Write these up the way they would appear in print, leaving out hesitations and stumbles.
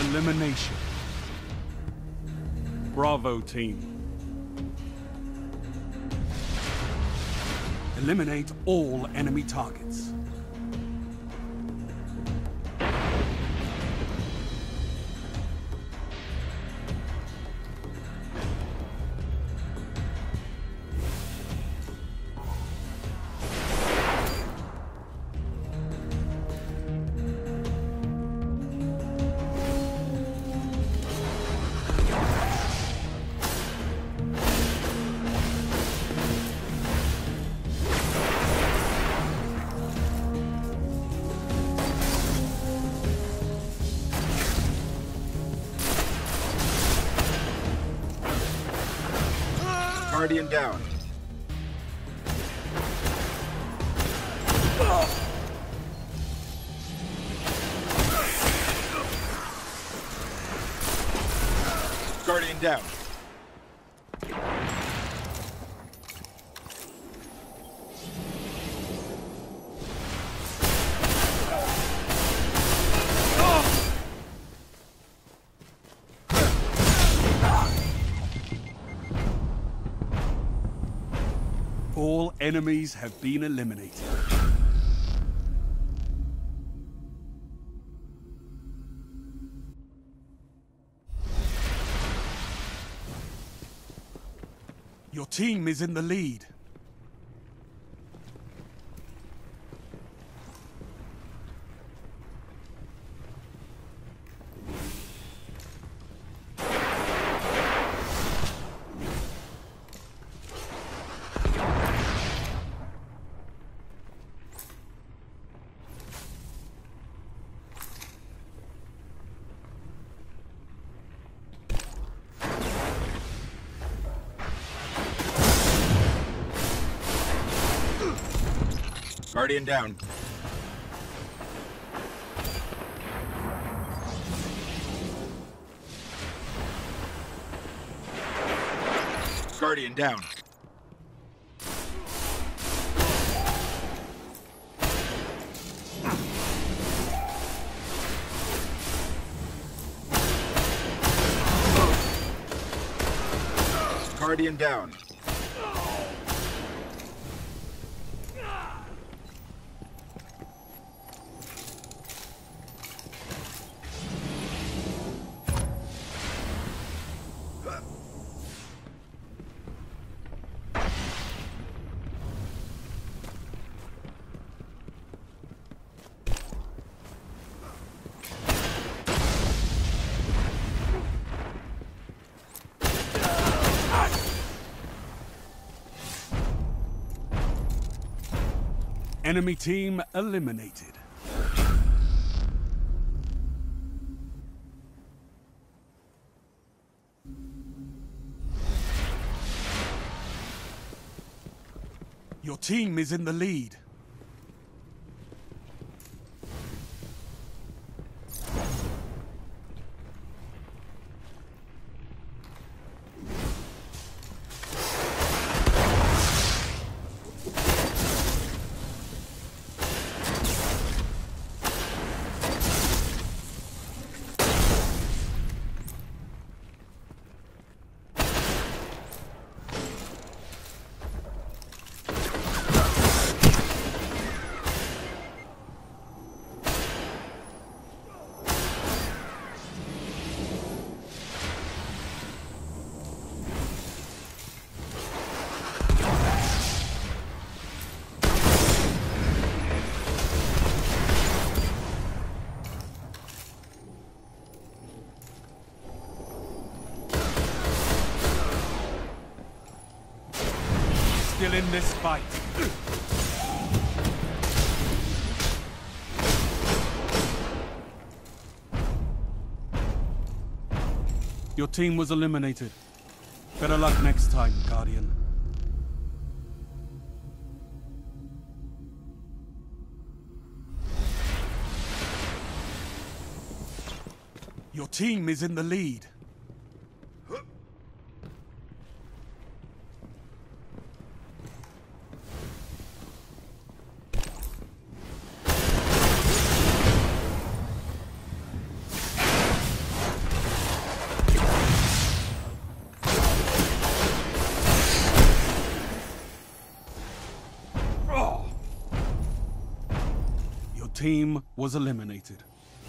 Elimination. Bravo team. Eliminate all enemy targets. Guardian down. Guardian down. All enemies have been eliminated. Your team is in the lead. Guardian down. Guardian down. Guardian down. Enemy team eliminated. Your team is in the lead. Still in this fight. Your team was eliminated. Better luck next time, Guardian. Your team is in the lead. team was eliminated.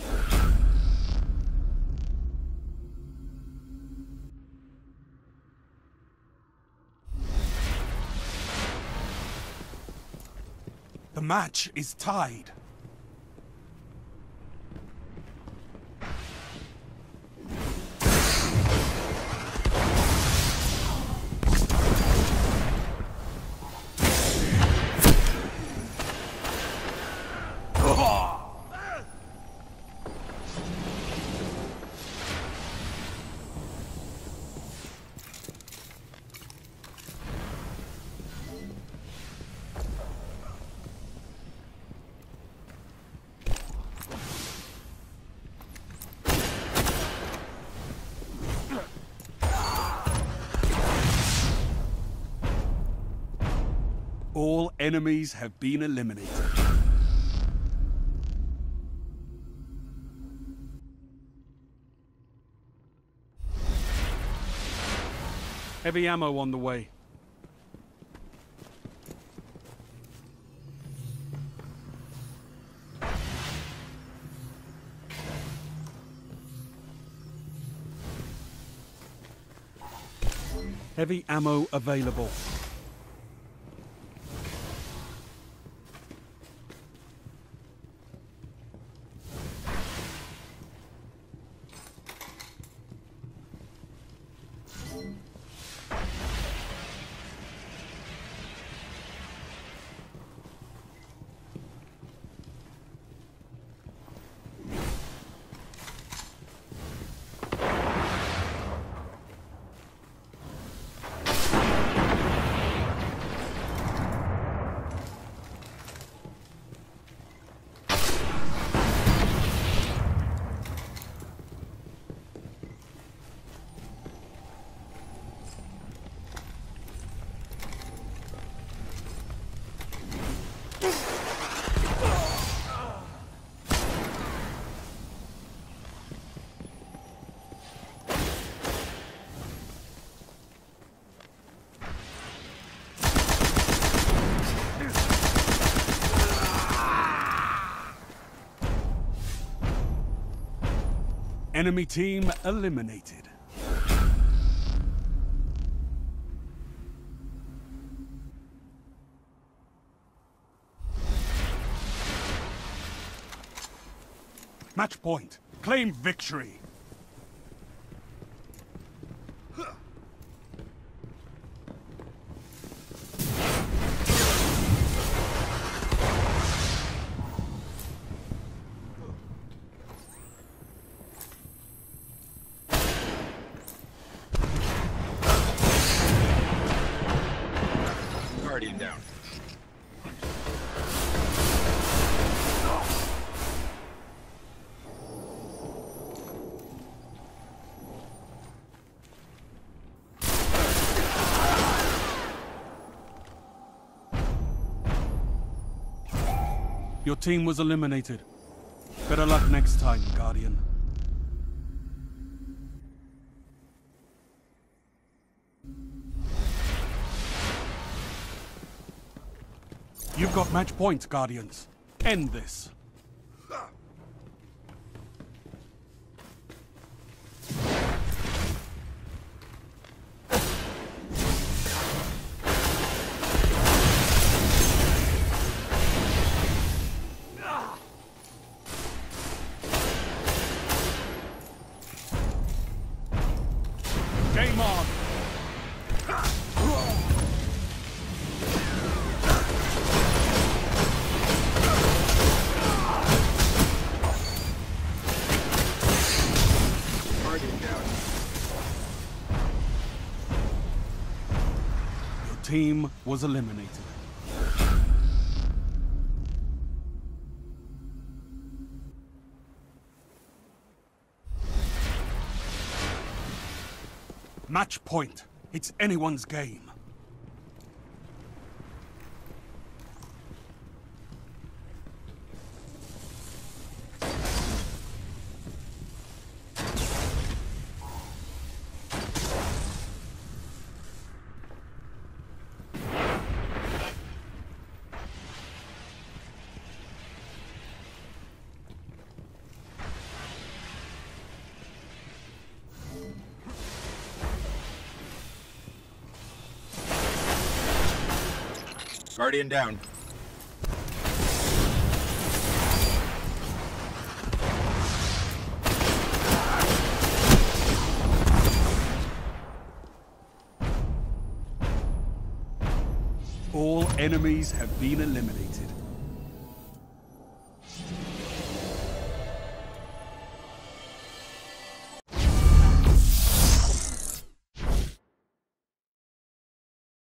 The match is tied. All enemies have been eliminated. Heavy ammo on the way. Heavy ammo available. Enemy team eliminated. Match point. Claim victory. Guardian down. Your team was eliminated. Better luck next time, Guardian. You've got match points, Guardians. End this. Game on! Guardian down. Your team was eliminated. Match point. It's anyone's game. Guardian down. All enemies have been eliminated.